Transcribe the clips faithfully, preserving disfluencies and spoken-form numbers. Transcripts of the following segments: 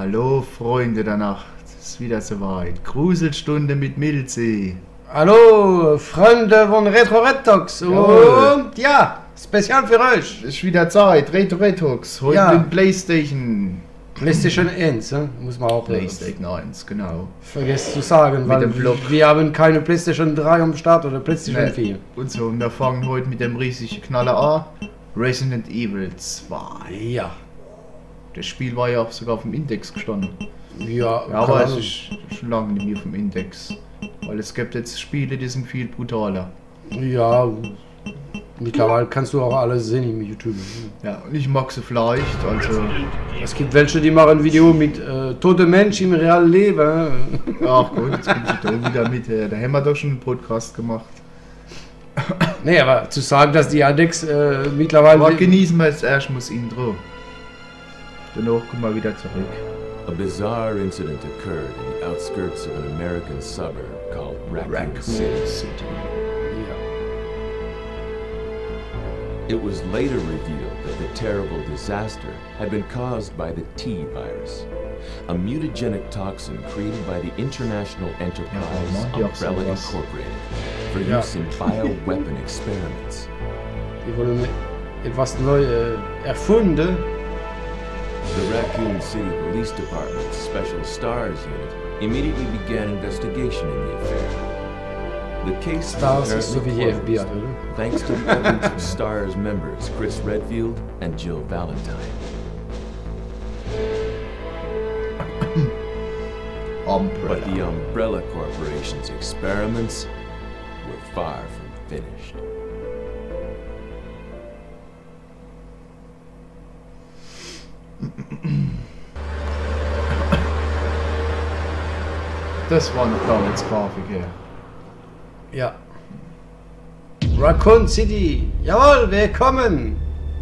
Hallo Freunde der Nacht, es ist wieder soweit. Gruselstunde mit Milzi. Hallo Freunde von Retro Retox und ja, spezial für euch. Es ist wieder Zeit, Retro Retox, heute Ja. mit Playstation. PlayStation eins, ne? Muss man auch Playstation eins, genau. vergessen zu sagen, Mit weil dem Block. wir haben keine PlayStation drei am Start oder PlayStation Nee. vier. Und so, und wir fangen heute mit dem riesigen Knaller an. Resident Evil zwei. Ja. Das Spiel war ja auch sogar auf dem Index gestanden. Ja, Ja, aber keine es Ahnung. ist schon lange nicht mehr vom Index. Weil es gibt jetzt Spiele, die sind viel brutaler. Ja, mittlerweile kannst du auch alles sehen im YouTube. Ja, und ich mag sie vielleicht, also... Es gibt welche, die machen ein Video mit äh, toten Menschen im realen Leben. Ach gut, jetzt bin ich da wieder mit. äh, Da haben wir doch schon einen Podcast gemacht. Nee, aber zu sagen, dass die Index äh, mittlerweile... Aber genießen wir jetzt erst mal das Intro. Danach kommen wir wieder zurück. A bizarre incident occurred in the outskirts of an American suburb called Raccoon, Raccoon City. City. Ja. It was later revealed that the terrible disaster had been caused by the T virus, a mutagenic toxin created by the international enterprise Ja, die auch Umbrella sowas. Incorporated for Ja. use in bioweapon experiments. Die wurden etwas neu äh, erfunden. The Raccoon City Police Department's Special Stars Unit immediately began investigation in the affair. The case Stars ist so wie die F B I, closed, oder? thanks to the evidence of Stars members Chris Redfield and Jill Valentine. But the Umbrella. Umbrella Corporation's experiments were far from finished. Das war noch damals Grafik, ja. Ja. Raccoon City. Jawohl, willkommen.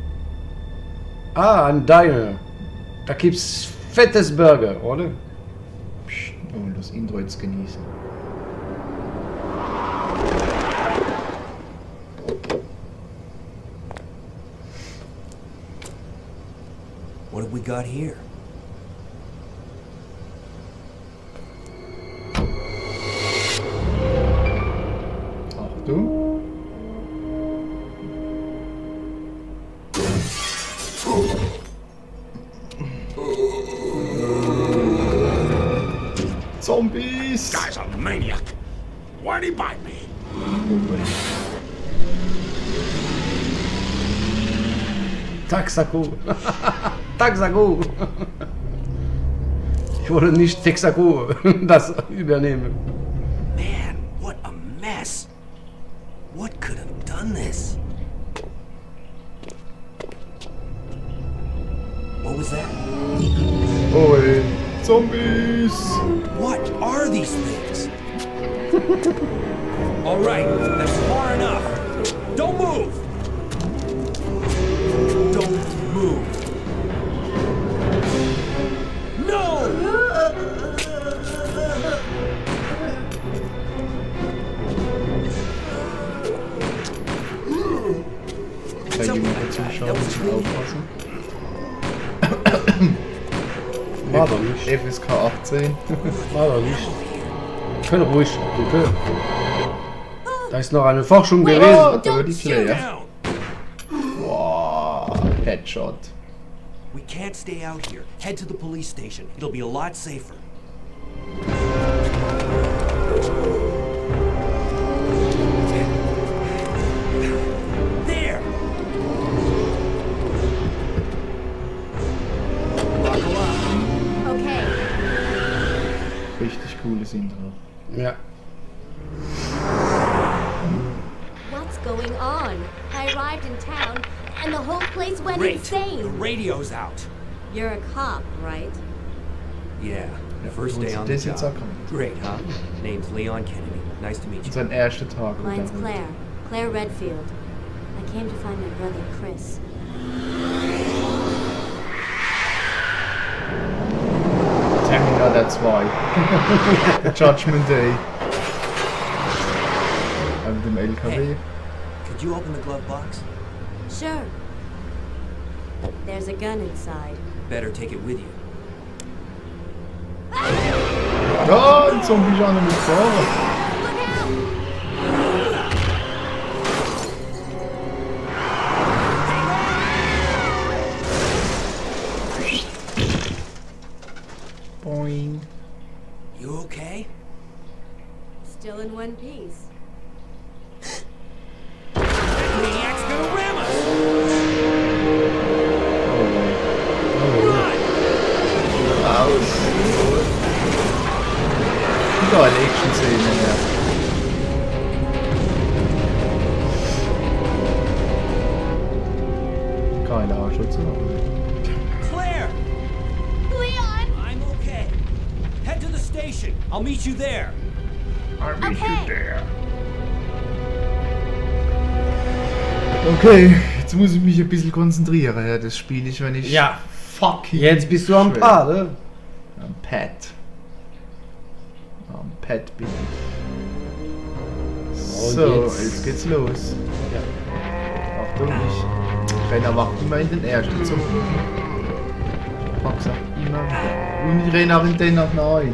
Ah, ein Diner. Da gibt's fettes Burger, oder? Psst, und das Intro jetzt genießen. What have we got here? Achtung. Zombies! Guy's a maniac. Why'd he bite me? Taxaco. Taxaco. Ich wollte nicht Texaco das übernehmen. Man, what a mess. What could have done this? What was that? Oi, Zombies! What are these things? All right, that's far enough. Don't move. Don't move. No! Da jüngere Zuschauer müssen aufpassen. War doch nicht. F S K achtzehn. War doch nicht. Können ruhig. Bitte. Da ist noch eine Forschung Ja, gewesen. da wird die Sit Claire. down. Wow, Headshot. We can't stay out here. Head to the police station. It'll be a lot safer. There! Buckle up. Okay. Richtig cooles Intro. Ja. What's going on? I arrived in town and the whole place went Great. The insane. radio's out. You're a cop, right? Yeah. Ja, First day und on das the jetzt job. erkannt. Great, huh? Name's Leon Kennedy. Nice to meet you. Sein erster Tag. Mine's oder? Claire. Claire Redfield. I came to find my brother, Chris. Terminator zwei. Judgment Day. Mit dem L K W. Hey. Could you open the glove box? Sure. There's a gun inside. Better take it with you. Ja, ein Zombie ist auch noch mit Fahrer. Boing. You okay? Still in one piece. Maniac's gonna ram us! Raus. Geile Action-Szene, ja. Geile Arschütze. Claire! Leon! I'm okay. Head to the station. I'll meet you there. Okay. Okay, jetzt muss ich mich ein bisschen konzentrieren. Ja, das spiele ich, wenn ich Ja. fucking Jetzt bist du am schwer. Pad, ne? Am Pad. Am Pad bin ich. Und So, jetzt- jetzt geht's los. Ja. Achtung, ich renne aber immer in den ersten Zug. Ich pack's auch immer wieder. Und ich renne auch in den nach rein.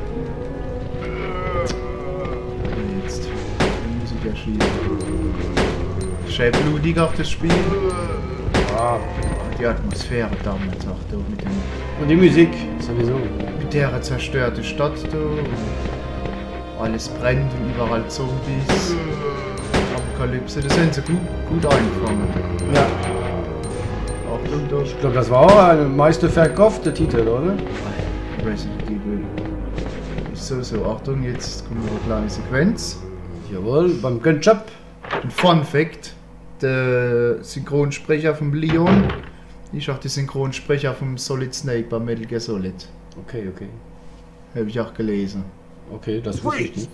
Jetzt. Den muss ich ja schießen. Schön blutig auch das Spiel. Ah. Die Atmosphäre damals auch da mit, dem, Und die Musik sowieso. mit der zerstörte Stadt da. Und alles brennt und überall Zombies. Apokalypse, das sind sie gut, gut eingefangen. Ja. Achtung da. Ich glaube, das war auch ein meistverkaufter Titel, oder? Resident Evil. Ist so, so. Achtung, jetzt kommt noch eine kleine Sequenz. Jawohl, beim Gunshop. Ein Fun Fact: der Synchronsprecher vom Leon ist auch der Synchronsprecher vom Solid Snake bei Metal Gear Solid. Okay, okay. Habe ich auch gelesen. Okay, das wusste ich nicht.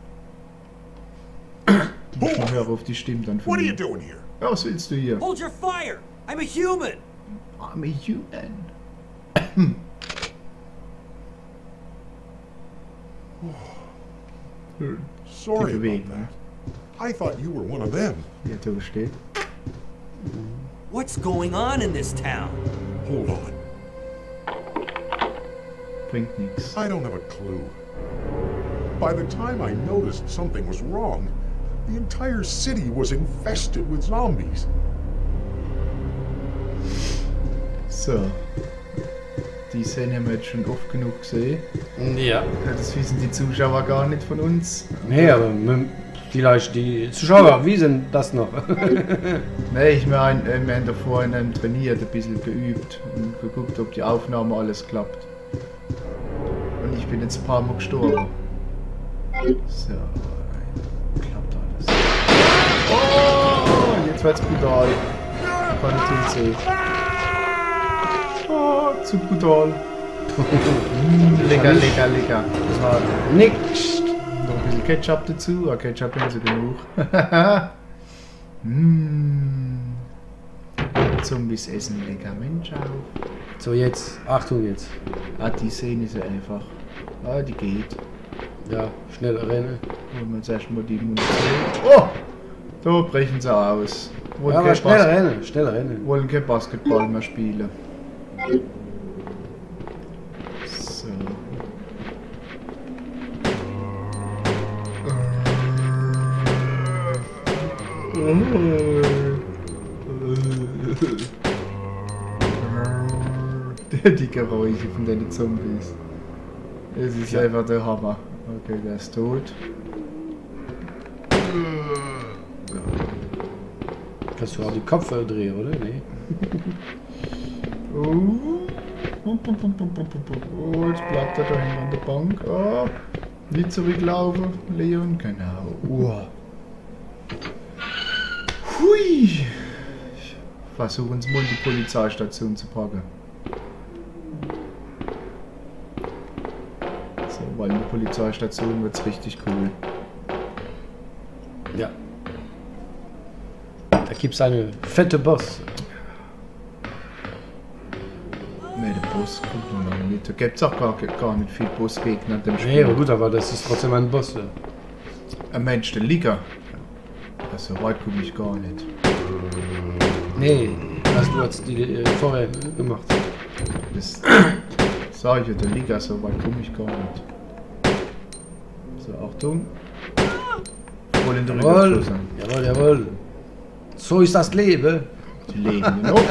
Muss mal hören auf die Stimme dann von What are you ihm. doing here? Ja, was willst du hier? Hold your fire! I'm a human! I'm a human. Sorry Die about Bewegung. that. I thought you were one of them. Wie er da steht. What's going on in this town? Hold on. Bringt nichts. I don't have a clue. By the time I noticed something was wrong, the entire city was infested with zombies. So. Die Szene haben wir jetzt schon oft genug gesehen. Ja. Ja, das wissen die Zuschauer gar nicht von uns. Nee, aber m- vielleicht die Zuschauer wissen das noch. Nee, ich meine, äh, wir haben da vorhin trainiert, ein bisschen geübt und geguckt, ob die Aufnahme alles klappt. Und ich bin jetzt ein paar Mal gestorben. So, klappt alles. Oh, jetzt wird's brutal. Kann ich nicht sehen. Oh, zu brutal. mm, lecker, lecker, lecker. Das war nix. Noch ein bisschen Ketchup dazu. Ah, Ketchup ist nicht so genug. mm. Zombies essen lecker, Mensch auch. So, jetzt. Achtung jetzt. Ah, die Szene ist ja einfach. Ah, die geht. Ja, schnell rennen. Holen wir uns erstmal die Munition. Oh! Da brechen sie aus. Wollen, Ja, aber kein, schnell Bas rennen, schnell rennen. wollen kein Basketball mehr spielen. So. Die Geräusche von den Zombies. Es ist Ja. einfach der Hammer. Okay, der ist tot. Kannst du auch die Kopfhörer drehen, oder? Nee. Oh. Oh, jetzt bleibt er da hinten an der Bank. Oh. Nicht zurücklaufen, Leon. Genau. Oh. Hui. Ich versuche uns mal die Polizeistation zu packen. So, weil in der Polizeistation wird es richtig cool. Ja. Da gibt es eine fette Boss. Ne, der Boss kommt noch nicht. Da gibt es auch gar, gar nicht viel Bossgegner in dem Spiel. Nee, aber gut, aber das ist trotzdem ein Boss. Ja. Ein Mensch, der Liga. Also weit komme ich gar nicht. Nee, hast du jetzt die äh, vorher gemacht. Das sag ich ja, der Liga, so weit komme ich gar nicht. So, Achtung. Voll in der Rücken Jawohl, geschossen. jawohl, jawohl. So ist das Leben. Die legen noch.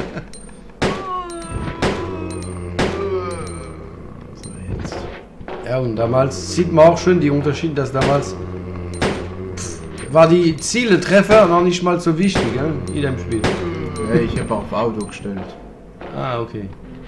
So, jetzt. Ja, und damals sieht man auch schön die Unterschiede, dass damals pff, war die Ziele-Treffer noch nicht mal so wichtig, ja, in dem Spiel. Ja, ich habe auf Auto gestellt. Ah, okay.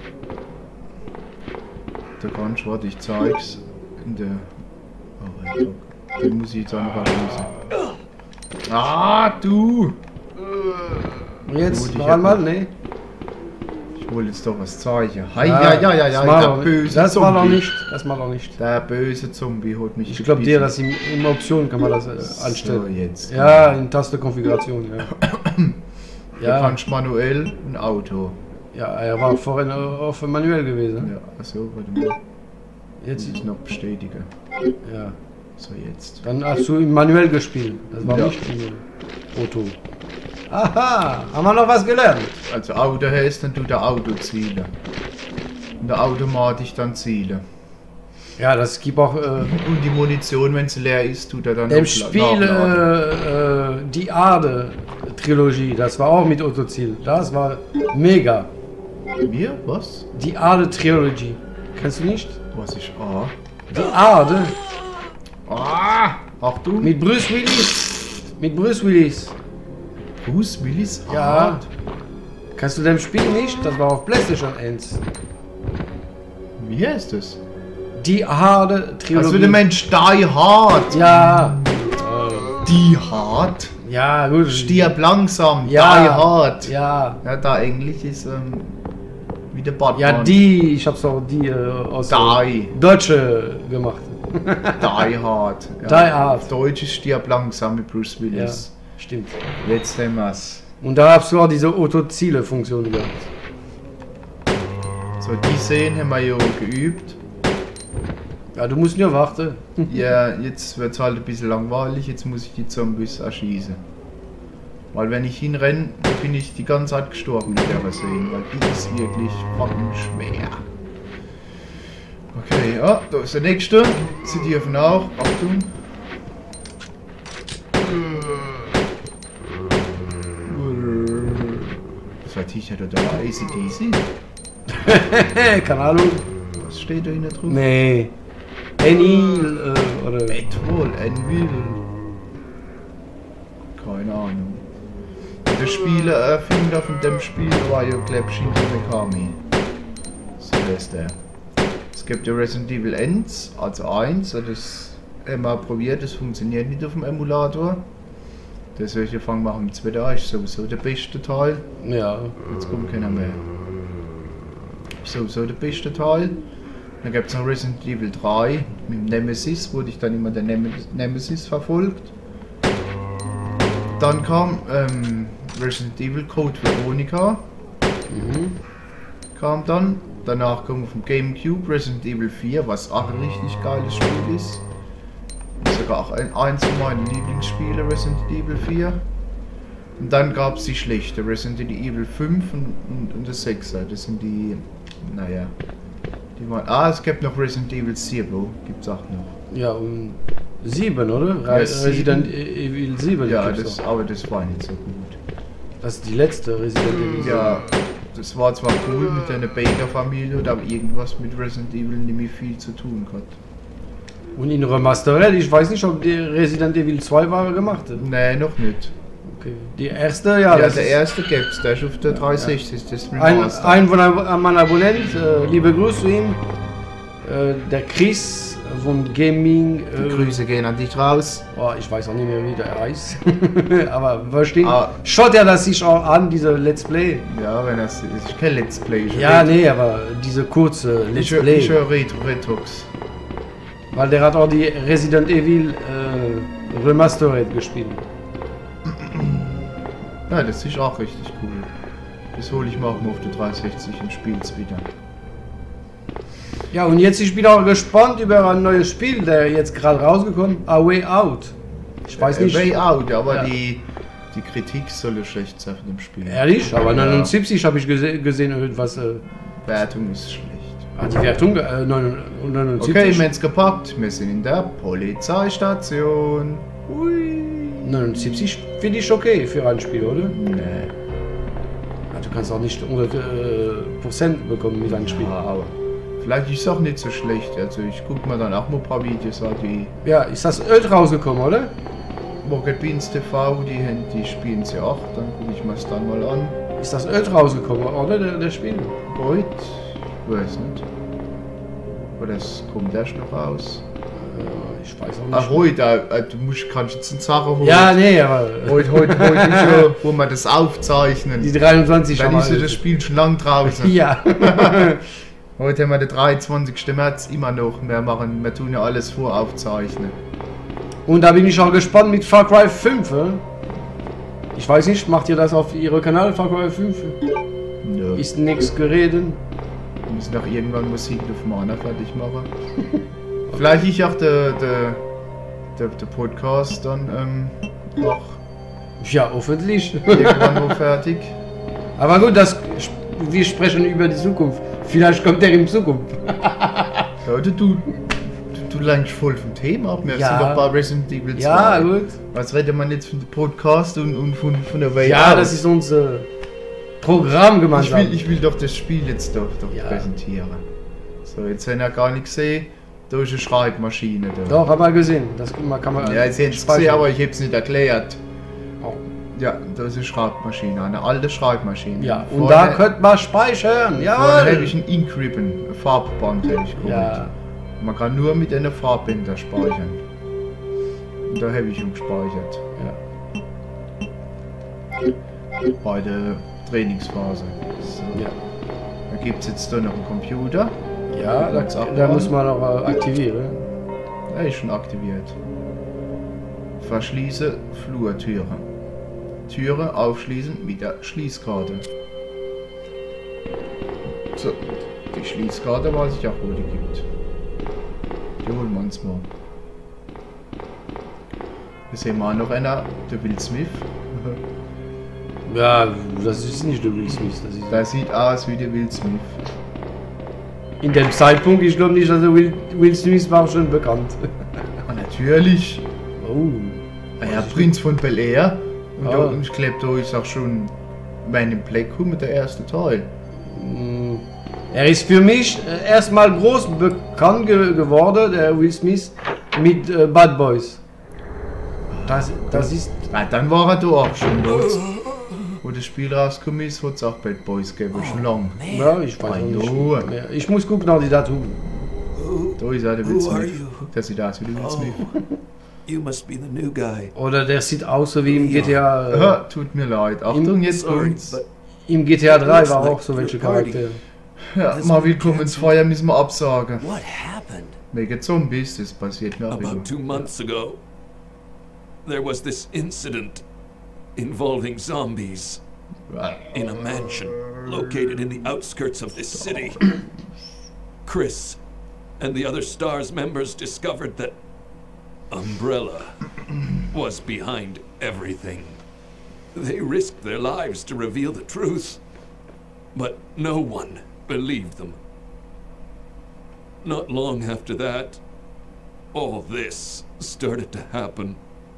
Da kannst du, warte, ich zeig's. In der. Oh, Alter. Den muss ich jetzt auch noch ablösen. Ah, du! Und jetzt Gut, ich noch hab einmal, noch- ne? Ich wollte jetzt doch was zeigen. Hi, ja, ja, ja, ja, das war der noch- böse Das war noch Zombie. nicht, das war noch nicht. Der böse Zombie holt mich. Ich glaube dir, dass in, in Optionen kann man das äh, So, anstellen. jetzt. Ja, in Tastenkonfiguration, ja. Da Ja, kannst du manuell ein Auto. ja, er war vorhin auf manuell gewesen. Ja, achso, warte mal. Jetzt, Muss ich noch bestätigen. ja. So, jetzt. Dann hast du im manuell gespielt. Das war Ja. nicht im Auto. Aha, haben wir noch was gelernt? Also Auto heißt, dann tut der Auto zielen. Und der automatisch dann zielen. Ja, das gibt auch äh, Und die Munition, wenn sie leer ist, tut er dann im noch Spiel nachladen. äh, äh, die Ade-Trilogie. Das war auch mit Autoziel. Das war mega. Wir? Was? Die Ade-Trilogie. Kennst du nicht? Was ist A? Die Ade Ah! Achtung! mit Bruce Willis. Mit Bruce Willis. Bruce Willis? Ja. Ah. Kannst du dem Spiel nicht? Das war auf PlayStation eins. Wie heißt das? Die Ade-Trilogie. Also der Mensch Die Hard! Ja. Die Hard? Ja, gut. Stirb langsam! Ja. Die Hard! Ja. Ja, da Englisch ist ähm, wie der Batman. Ja, die, ich hab's auch die äh, aus Die. Deutsche gemacht. Die Hard. Ja. Die Hard. Auf Deutsch ist Stirb langsam mit Bruce Ja, Willis. stimmt. Jetzt haben wir's. Und da hast du auch diese Auto-Ziele-Funktion gehabt. So, die Szenen haben wir ja geübt. Ja, du musst nur warten. Ja, jetzt wird's halt ein bisschen langweilig, jetzt muss ich die Zombies erschießen. Weil wenn ich hinrenne, dann bin ich die ganze Zeit gestorben mit der Szene, weil die ist wirklich fucking schwer. Okay, ja, da ist der nächste. Sie dürfen auch. Achtung. Was war T-Shirt oder A C D C? Keine Ahnung. Was steht da hinten drauf? Nee. Enil äh, oder. Bedroll, Anvil. Keine Ahnung. Der Spielererfinder von dem Spiel war ja, glaub ich, Shinji Mikami. So heißt der. Es gibt ja Resident Evil eins, also eins, das haben wir probiert, das funktioniert nicht auf dem Emulator. Deswegen fangen wir mit zweiten an, ist sowieso der beste Teil. Ja. Jetzt kommt keiner mehr. Ist sowieso der beste Teil. Dann gibt es noch Resident Evil drei mit dem Nemesis, wurde ich dann immer der Nem Nemesis verfolgt. Dann kam ähm, Resident Evil Code Veronica. Mhm. Kam dann. Danach kam auf dem GameCube Resident Evil vier, was auch ein richtig geiles Spiel ist. Ist sogar auch ein, eins meiner Lieblingsspiele, Resident Evil vier. Und dann gab es die schlechte, Resident Evil fünf und, und, und das sechser. Das sind die, naja, die waren, ah, es gibt noch Resident Evil Zero, gibt's auch noch. Ja, und sieben, oder? Re Ja, sieben. Resident Evil sieben. Ja, gibt's das, auch. aber das war nicht so gut. Das ist die letzte Resident Evil. Ja, das war zwar cool mit einer Baker-Familie, aber irgendwas mit Resident Evil nicht mehr viel zu tun gehabt. Und in Remastered, ich weiß nicht, ob die Resident Evil zwei war gemacht. Nee, noch nicht. Okay. Die erste, ja. Ja, das der ist erste gibt's, der ist auf der dreihundertsechzig, das ein, Remaster. ein von einem- mein Abonnent, äh, liebe Grüße zu ihm. Äh, der Chris von Gaming. Die Äh, Grüße gehen an dich raus. oh, ich weiß auch nicht mehr, wie der heißt. Aber verstehen. Ah. Schaut er das sich auch an, diese Let's Play? Ja, wenn das ist kein Let's Play. ich Ja, höre- nee, aber diese kurze Let's Ich höre Play. ich höre Retro Retrox. Weil der hat auch die Resident Evil äh, Remastered gespielt. Ja, das ist auch richtig cool. Das hole ich mal auch mal auf der dreihundertsechzig und spiel's wieder. Ja, und jetzt ich bin auch gespannt über ein neues Spiel, der jetzt gerade rausgekommen ist, A Way Out. Ich weiß Äh, nicht. Way Out, aber Ja. die, die Kritik soll ja schlecht sein von dem Spiel. Ehrlich? Aber Ja. neunundsiebzig habe ich gese gesehen, irgendwas. Äh, Wertung ist schlecht. Ah, die Wertung äh, neunundsiebzig. Okay, wir haben es gepackt. Wir sind in der Polizeistation. Ui. neunundsiebzig finde ich okay für ein Spiel, oder? Nee. Ja, du kannst auch nicht hundert Prozent bekommen mit einem Spiel. Ja, aber vielleicht ist es auch nicht so schlecht. Also ich gucke mir dann auch mal ein paar Videos an, die Ja, ist das Öl rausgekommen, oder? Rocket Beans T V, die, haben- die spielen sie auch. Dann gucke ich mir es dann mal an. Ist das Öl rausgekommen, oder? Der, der Spiel? Heute? Weiß nicht. Oder es kommt erst noch raus. Äh, ich weiß auch Ach, nicht. heute, äh, du musst, kannst jetzt eine Sache holen. Ja, nee, aber Heute, heute, heute ist ja, wo wir das aufzeichnen. die dreiundzwanzig Dann schon ist ja mal. das Spiel schon lang draußen. Ja. Heute haben wir den dreiundzwanzigsten März immer noch. Wir machen, wir tun ja alles voraufzeichnen. Und da bin ich auch gespannt mit Far Cry fünf. Äh? Ich weiß nicht, macht ihr das auf ihrem Kanal, Far Cry fünf? Ja. Ist nichts geredet. Wir müssen auch irgendwann Musik auf Mana fertig machen. Vielleicht ich auch der, der, der, der Podcast dann ähm, auch Ja, hoffentlich. irgendwann mal fertig. Aber gut, das, wir sprechen über die Zukunft. Vielleicht kommt der in Zukunft. Ja, du, du, du lenkst voll vom Thema ab. Wir Ja. sind doch bei Resident Evil zwei. Ja, gut. Was redet man jetzt von dem Podcast und, und von, von der Welt? Ja, aus? das ist unser Programm Ich gemeinsam. will, ich will doch das Spiel jetzt doch, doch Ja. präsentieren. So, jetzt haben wir gar nicht gesehen. Da ist eine Schreibmaschine da. Doch, haben wir gesehen. Das kann man, kann man Ja, sie haben es speichern. gesehen, aber ich habe es nicht erklärt. Oh. Ja, da ist eine Schreibmaschine, eine alte Schreibmaschine. Ja, und Vorne- da könnte man speichern. Vorne habe Ja. ich ein Inkribbon, ein Farbband habe ich geholt. Ja. Man kann nur mit einer Farbbänder speichern. Und da habe ich ihn gespeichert. Ja. Bei der Trainingsphase. So. Ja. Da gibt es jetzt da noch einen Computer. Ja, da, Kann's auch da machen. muss man auch äh, aktivieren. Er ist schon aktiviert. Verschließe Flurtüre. Türe aufschließen mit der Schließkarte. So, die Schließkarte weiß ich auch, wo die gibt. Die holen wir uns mal. Hier sehen wir auch noch einer, der Will Smith. Ja, das ist nicht der Will Smith. Das ist Der sieht aus wie der Will Smith. in dem Zeitpunkt, ich glaube nicht, dass der Will, Will Smith war schon bekannt. Ah, natürlich. Oh. Ja, Prinz von Bel Air. Und, Ah. da, und ich glaube, da ist auch schon Man in Black mit der erste Teil. Mm. Er ist für mich äh, erstmal groß bekannt ge geworden, der Will Smith, mit äh, Bad Boys. Das, das ist. Ah, dann war er da auch schon. Wo's, wo das Spiel rausgekommen ist, hat es auch Bad Boys gegeben, schon lang. Ja, ich weiß Ah, auch nicht. jo. Ja, ich muss gucken nach die Datum. Da ist er, der Will Who are Smith. you? Der sieht aus wie der Will Smith. You must be the new guy. Oder der sieht aus so wie im G T A. Äh, Aha, tut mir leid. Achtung, jetzt Sorry, kommt's. but Im G T A drei Looks war like auch so welche your party. Charaktere. Ja, mal Willkommensfeier müssen wir absagen. what happened? Wegen Zombies, das passiert mir auch wieder. About two months ago, there was this incident involving zombies in a mansion located in the outskirts of this city. Chris and the other STARS members discovered that Umbrella was behind everything. They risked their lives to reveal the truth, but no one believed them. Not long after that, all this started to happen.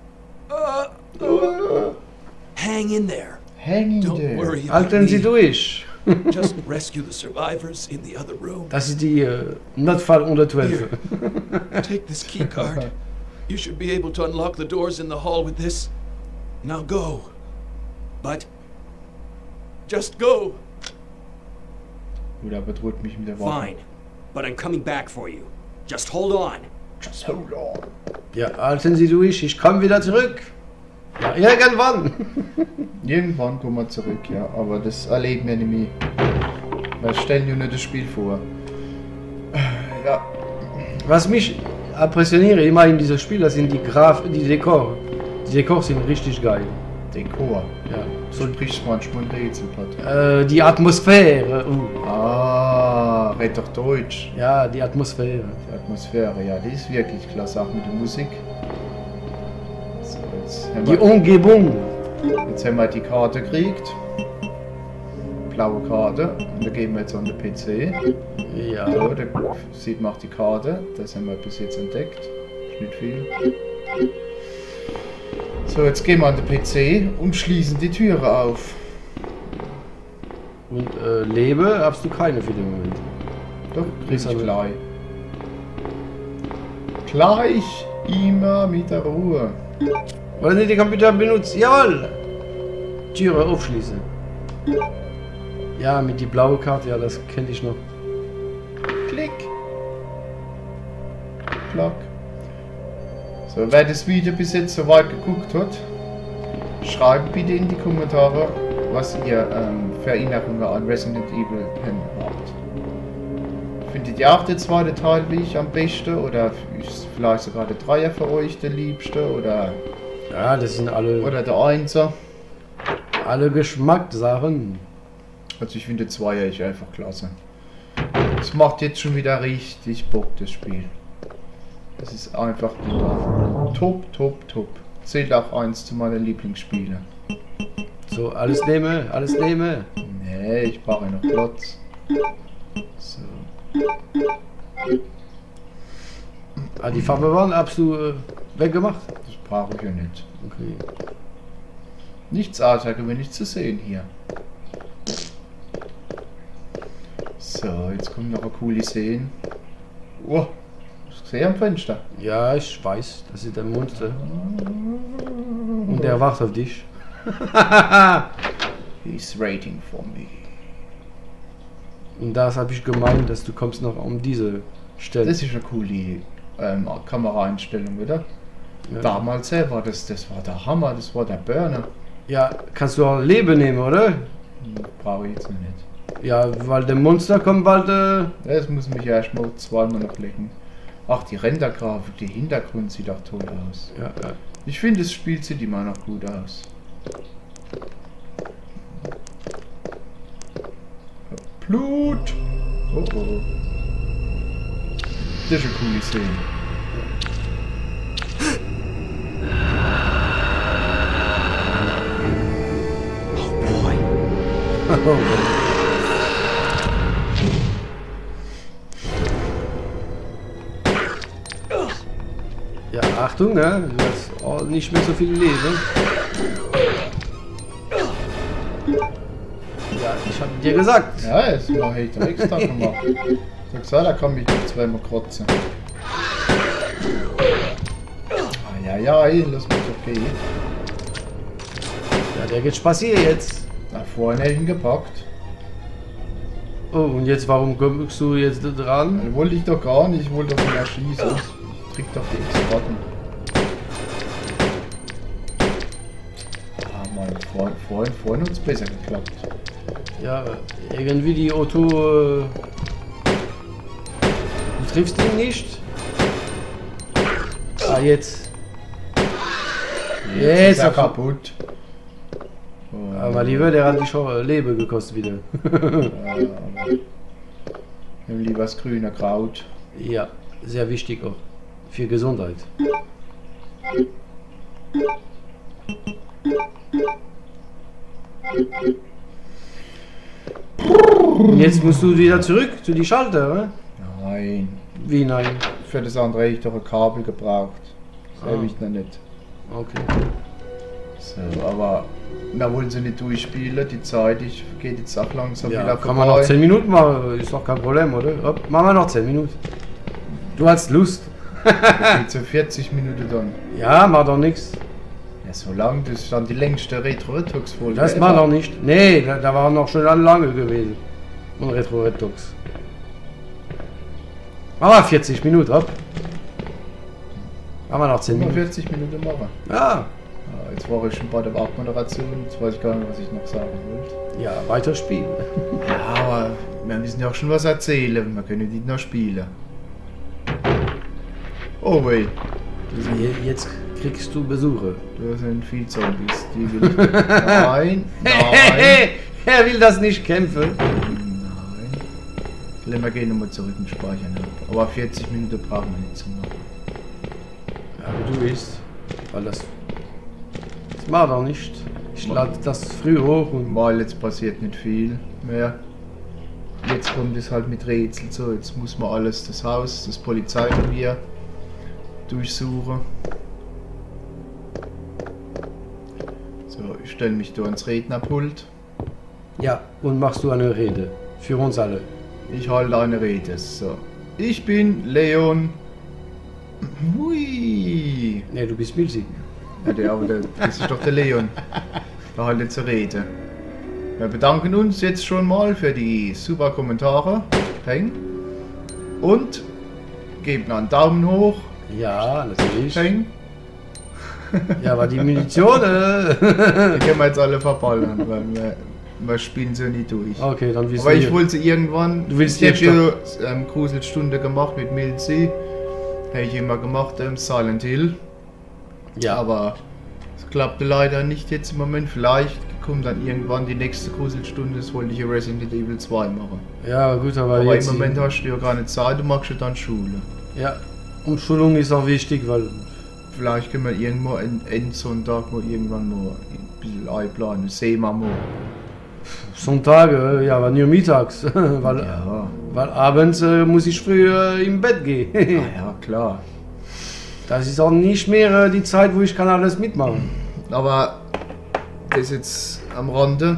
Hang in there. Hang in Don't there. worry about Halten Sie me. durch. Just rescue the survivors in the other room. Das ist die äh, Notfall unter zwölf. Take this key card. You should be able to unlock the doors in the hall with this. Now go. But just go. Gut, er bedroht mich mit der Waffe. Fine. But I'm coming back for you. Just hold on. Just hold on. Ja, halten Sie durch, ich komme wieder zurück. Ja, irgendwann. Irgendwann kommen wir zurück, ja. Aber das erleben wir nicht mehr. Wir stellen ja nur das Spiel vor. Ja. Was mich impressioniert immer in diesem Spiel, das sind die Graf, die Dekor. Die Dekors sind richtig geil. Dekor. Ja. So spricht manchmal ein Rätselpart. Äh, die Atmosphäre. Uh. Ah, red doch Deutsch. Ja, die Atmosphäre. Die Atmosphäre, ja, die ist wirklich klasse, auch mit der Musik. So, jetzt, haben Die wir, Umgebung. jetzt haben wir die Karte gekriegt. blaue Karte. Und da gehen wir jetzt an den P C. Ja. So, da sieht man auch die Karte. Das haben wir bis jetzt entdeckt. Ist nicht viel. So, jetzt gehen wir an den P C und schließen die Türe auf. Und äh, Lebe hast du keine für den Moment. Doch, kriegst du gleich. Gleich immer mit der Ruhe. Wollen Sie den Computer benutzen? Jawohl! Türe aufschließen. Ja, mit die blaue Karte, ja, das kenne ich noch. Klick. Klack. So, wer das Video bis jetzt so weit geguckt hat, schreibt bitte in die Kommentare, was ihr ähm, für Erinnerungen an Resident Evil habt. Findet ihr auch den zweiten Teil wie ich am besten? Oder ist vielleicht sogar der Dreier für euch der liebste? Oder, Ja, das sind alle, oder der Einser? alle Geschmackssachen. Also ich finde der Zweier ist einfach klasse. Es macht jetzt schon wieder richtig Bock, das Spiel. Das ist einfach super. Top, top, top. Zählt auch eins zu meinen Lieblingsspielen. So, alles nehme, alles nehme. Nee, ich brauche noch Platz. So. Ah, die Farbe waren absolut äh, weggemacht. Das brauche ich ja nicht. Okay. Nichts außergewöhnlich zu sehen hier. So, jetzt kommt noch eine coole Szene. Oh, hast du gesehen am Fenster? Ja, ich weiß, das ist ein Monster. Und der wartet auf dich. He's waiting for me. Und das habe ich gemeint, dass du kommst noch um diese Stelle. Das ist eine coole ähm, Kameraeinstellung, oder? Ja. Damals äh, war das, das war der Hammer, das war der Burner. Ja, kannst du auch Leben nehmen, oder? Hm, brauche ich jetzt noch nicht. Ja, weil der Monster kommt bald. Äh Das muss mich erstmal zweimal noch lecken. Ach, die Rendergrafik, der Hintergrund sieht auch toll aus. ja, ja. Ich finde, das Spiel sieht immer noch gut aus. Blut! Oh oh. Das ist eine coole Szene. Ja, Achtung, ne? Du hast auch nicht mehr so viel Leben. Ja, ich hab dir gesagt. Ja, das mache ich doch extra gemacht. Ich hab gesagt, da kann mich noch zweimal kratzen. Ah, ja, ja, ey, lass mich doch gehen. Ja, der geht spazieren jetzt. Da vorne hätte ich ihn gepackt. Oh, und jetzt, warum kommst du jetzt da dran? Das wollte ich doch gar nicht, ich wollte doch nicht erschießen. Ich krieg doch die X-Ratten. Ah, mein Freund, Freund, Freund hat es besser geklappt. Ja, irgendwie die Auto. Äh, du triffst ihn nicht. Ah, jetzt. Jetzt Jetzt ist er auf- kaputt. Oh, Aber lieber, der hat dich schon äh, Leben gekostet wieder. ja, aber ich hab lieber das grüne Kraut. Ja, sehr wichtig auch. Für Gesundheit. Und jetzt musst du wieder zurück zu die Schalter, oder? Nein. Wie nein? Für das andere hätte ich doch ein Kabel gebraucht. Das Ah. habe ich noch nicht. Okay. So, aber da wollen sie nicht durchspielen. Die Zeit ich, geht jetzt auch langsam Ja, wieder kann man noch zehn Minuten machen, ist doch kein Problem, oder? Hopp, machen wir noch zehn Minuten. Du hast Lust. Das geht so vierzig Minuten dann. Ja, mach doch nichts. Ja, so lang, das ist dann die längste Retro-Retox-Folge. Das mach noch nicht. Nee, da, da war noch schon lange gewesen. Und Retro Retox. Aber vierzig Minuten, hopp. Machen wir noch zehn Immer Minuten. vierzig Minuten machen. Ja. Ja, jetzt war ich schon bei der Abmoderation. Jetzt weiß ich gar nicht, was ich noch sagen wollte. Ja, weiter spielen. Ja, aber wir müssen ja auch schon was erzählen. Wir können nicht noch spielen. Oh wei, Je- Jetzt kriegst du Besuche. da sind viele Zombies. Die will ich. Nein, nein, Er will das nicht kämpfen. nein. Lassen wir gehen nochmal zurück und speichern ab. Aber vierzig Minuten brauchen wir nicht zu machen. Ja, wie du willst. Weil das. Das macht auch nicht. Ich lade das früh hoch und. Weil jetzt passiert nicht viel. mehr. Jetzt kommt es halt mit Rätsel so. Jetzt muss man alles, das Haus, das Polizeirevier durchsuchen. So, ich stelle mich da ans Rednerpult. Ja, und machst du eine Rede. Für uns alle. Ich halte eine Rede. So. Ich bin Leon. Hui. Ne, du bist Milsi. Ja, der, aber der, das ist doch der Leon. Da halt jetzt eine Rede. Wir bedanken uns jetzt schon mal für die super Kommentare. Peng. Und geben einen Daumen hoch. Ja, natürlich. Peng. Ja, aber die Munition, äh... Die können wir jetzt alle verballern, weil wir, wir spielen sie nie durch. Okay, dann wissen Aber wir. ich wollte sie irgendwann... Du willst ich jetzt habe ja ähm, Gruselstunde gemacht mit Milzi. Habe ich immer gemacht, ähm, Silent Hill. Ja, Aber es klappte leider nicht jetzt im Moment. Vielleicht kommt dann irgendwann die nächste Gruselstunde. Das wollte ich ja Resident Evil zwei machen. ja gut, aber, Aber jetzt... im Moment hast du ja gar nicht Zeit, du machst ja dann Schule. Ja, Umschulung ist auch wichtig, weil... Vielleicht können wir irgendwo en Endsonntag mal irgendwann mal ein bisschen einplanen. Sehen wir mal. Sonntag, äh, ja, aber nur mittags. weil, Ja. weil abends äh, muss ich früh äh, im Bett gehen. Ah ja, klar. Das ist auch nicht mehr äh, die Zeit, wo ich kann alles mitmachen. Aber das jetzt am Rande.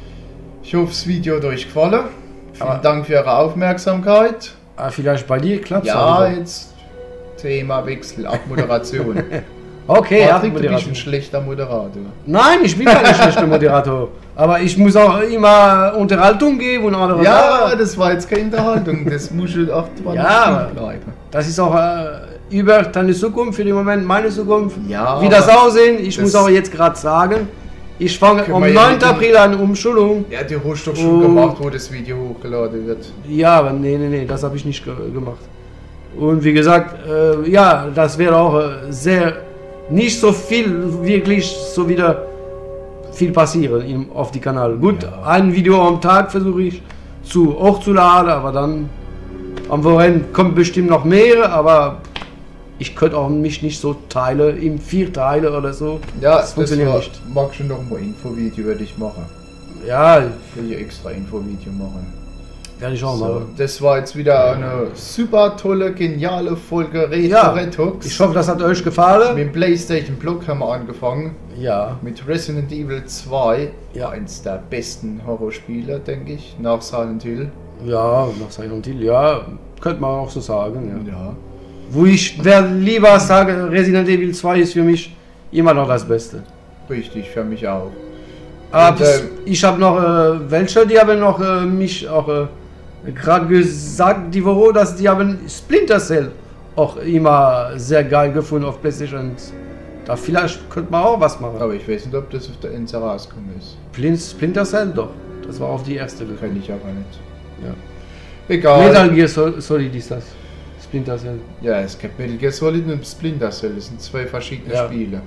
Ich hoffe, das Video hat euch gefallen. Vielen Aber- Dank für eure Aufmerksamkeit. Ah, vielleicht bei dir klappt es Ja, auch. jetzt Themawechsel, Abmoderation. Okay, ja, Patrick, du bist ein Moderation. schlechter Moderator. Nein, ich bin kein schlechter Moderator. Aber ich muss auch immer Unterhaltung geben und andere Ja, Sachen. das war jetzt keine Unterhaltung. Das muss schon auch Ja, bleiben. Das ist auch äh, über deine Zukunft, für den Moment meine Zukunft. Ja, Wie das aber aussehen, ich das- muss auch jetzt gerade sagen, ich fange Können am wir ja neunten mit dem- April an Umschulung. Ja, die hast du doch schon Oh. gemacht, wo das Video hochgeladen wird. Ja, aber nee, nee, nee, das habe ich nicht ge gemacht. Und wie gesagt, äh, ja, das wäre auch äh, sehr, nicht so viel, wirklich so wieder viel passieren im, auf die Kanal. Gut, Ja. ein Video am Tag versuche ich zu hochzuladen, aber dann am Wochenende kommt bestimmt noch mehr, aber ich könnte auch mich nicht so teilen, in vier Teile oder so. Ja, das das funktioniert war, nicht. mag schon noch mal Infovideo werde ich machen. Ja, Will ich extra Infovideo machen. werde ich auch So, machen. das war jetzt wieder eine super tolle, geniale Folge Retro Ja, Retox. ich hoffe, das hat euch gefallen. Mit dem PlayStation Blog haben wir angefangen. Ja, Mit Resident Evil zwei. Ja. Eins der besten Horrorspiele, denke ich, nach Silent Hill. ja, nach Silent Hill, ja, könnte man auch so sagen, ja. Ja. Wo ich wer lieber sage, Resident Evil zwei ist für mich immer noch das Beste. Richtig, für mich auch. Aber Und, das, ähm, ich habe noch äh, welche, die haben noch äh, mich auch äh, gerade gesagt, die Woche, dass die haben Splinter Cell auch immer sehr geil gefunden auf PlayStation. Da vielleicht könnte man auch was machen. Aber ich weiß nicht, ob das auf der N C rausgekommen ist. Splin- Splinter Cell doch. Das war auf die erste gekommen. Kenne ich aber nicht. Ja. Egal. Metal Gear Sol- Solid ist das. Splinter Cell. Ja, es gibt Metal Gear Solid und Splinter Cell. Das sind zwei verschiedene Ja. Spiele.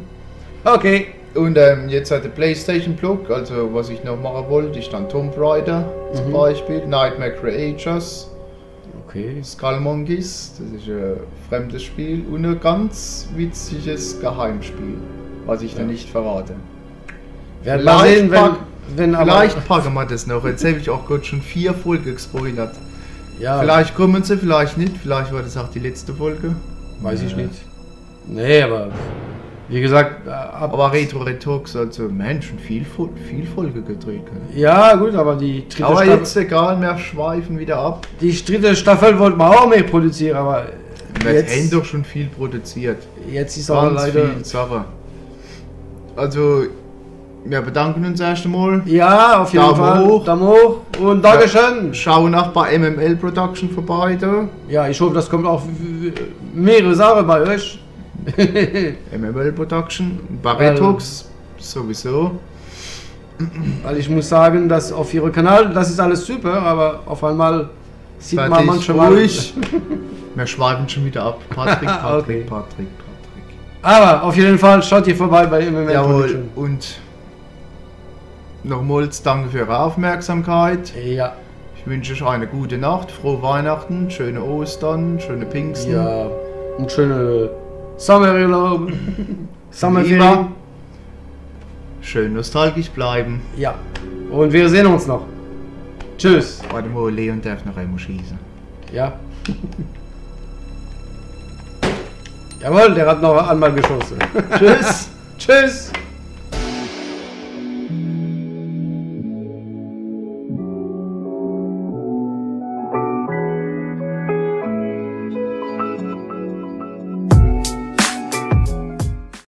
Okay. Und ähm, jetzt hat der PlayStation Blog, also was ich noch machen wollte, ist dann Tomb Raider zum Mhm. Beispiel, Nightmare Creatures, Okay. Skull Monkeys, das ist ein fremdes Spiel und ein ganz witziges Geheimspiel, was ich dann nicht verrate. Werden wir Vielleicht sehen, wenn, pack- wenn aber- Vielleicht packen wir das noch, jetzt habe ich auch gerade schon vier Folgen gespoilert. Ja, Vielleicht kommen sie, vielleicht nicht, vielleicht war das auch die letzte Folge. weiß ich Ja. nicht. Nee, aber wie gesagt, äh, ab, Aber Retro Retox, also Menschen, viel, Fol- viel Folge gedreht. ja gut, aber die dritte, Aber Staffel, jetzt egal, wir schweifen wieder ab. die dritte Staffel wollten wir auch mehr produzieren, aber Wir jetzt, haben doch schon viel produziert. jetzt ist auch Ganz leider... viel Sache. Also, wir bedanken uns erst einmal. Ja, auf jeden Daumen Fall. hoch. Daumen hoch und Dankeschön. Schauen auch bei M M L Production vorbei da. Ja, ich hoffe, das kommt auch w- w- mehrere Sachen bei euch. M M L Production, bei Retox sowieso. Weil ich muss sagen, dass auf ihrem Kanal, das ist alles super, aber auf einmal sieht man Fertig, manchmal... ruhig. Wir schweifen schon wieder ab. Patrick, Patrick, Okay. Patrick, Patrick. Aber auf jeden Fall schaut ihr vorbei bei M M L Jawohl, Production. und nochmals danke für Ihre Aufmerksamkeit. Ja, Ich wünsche euch eine gute Nacht, frohe Weihnachten, schöne Ostern, schöne Pfingsten. ja. Und schöne Sommerurlaub. Sommerferien. Immer schön nostalgisch bleiben. Ja. Und wir sehen uns noch. Tschüss. Warte mal, Leon darf noch einmal schießen. Ja. Jawohl, der hat noch einmal geschossen. Tschüss. Tschüss.